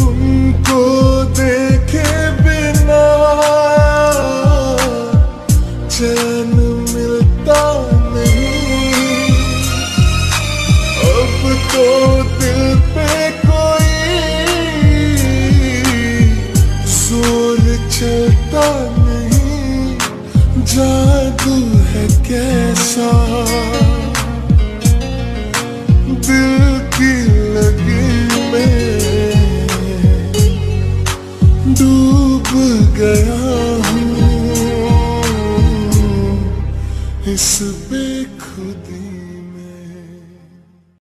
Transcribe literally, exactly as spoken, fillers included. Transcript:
तुमको देखे बिना चैन मिलता नहीं। अब तो दिल पे कोई जोर चलता नहीं। जादू है कैसा दिल की लगी में डूब गया हूँ इस